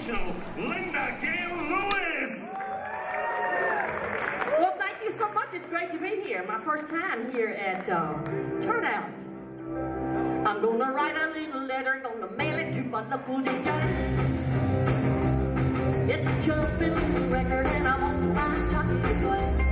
sensational Linda Gale Lewis. Well, thank you so much. It's great to be here. My first time here at Turnout. I'm gonna write a little letter, gonna mail it to my local DJ. It's a jumping record and I want my chocolate glass.